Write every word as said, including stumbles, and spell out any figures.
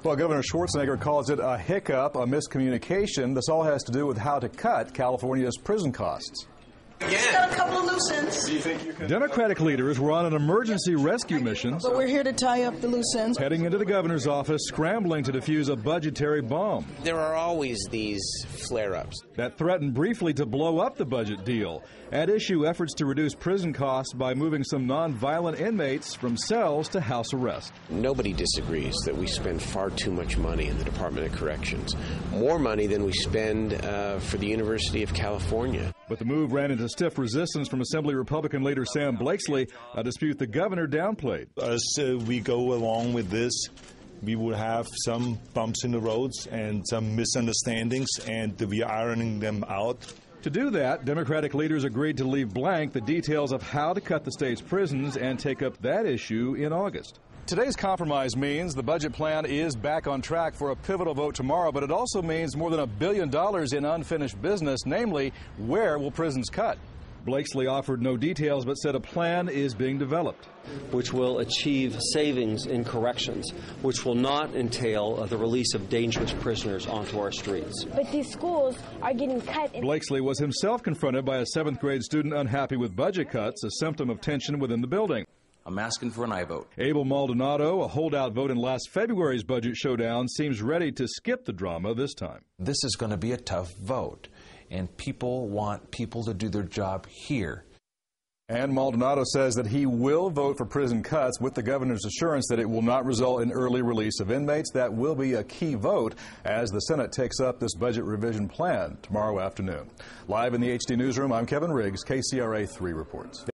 Well, Governor Schwarzenegger calls it a hiccup, a miscommunication. This all has to do with how to cut California's prison costs. Just got a couple of loose ends. Do you think you can... Democratic leaders were on an emergency rescue mission. But we're here to tie up the loose ends. Heading into the governor's office, scrambling to defuse a budgetary bomb. There are always these flare-ups that threatened briefly to blow up the budget deal. At issue, efforts to reduce prison costs by moving some non-violent inmates from cells to house arrest. Nobody disagrees that we spend far too much money in the Department of Corrections. More money than we spend uh, for the University of California. But the move ran into stiff resistance from Assembly Republican leader Sam Blakesley, a dispute the governor downplayed. As uh, we go along with this, we will have some bumps in the roads and some misunderstandings, and we are ironing them out. To do that, Democratic leaders agreed to leave blank the details of how to cut the state's prisons and take up that issue in August. Today's compromise means the budget plan is back on track for a pivotal vote tomorrow, but it also means more than a billion dollars in unfinished business, namely, where will prisons cut? Blakesley offered no details, but said a plan is being developed, which will achieve savings in corrections, which will not entail uh, the release of dangerous prisoners onto our streets. But these schools are getting cut. Blakesley was himself confronted by a seventh grade student unhappy with budget cuts, a symptom of tension within the building. I'm asking for an aye vote. Abel Maldonado, a holdout vote in last February's budget showdown, seems ready to skip the drama this time. This is going to be a tough vote, and people want people to do their job here. And Maldonado says that he will vote for prison cuts with the governor's assurance that it will not result in early release of inmates. That will be a key vote as the Senate takes up this budget revision plan tomorrow afternoon. Live in the H D Newsroom, I'm Kevin Riggs, K C R A three reports.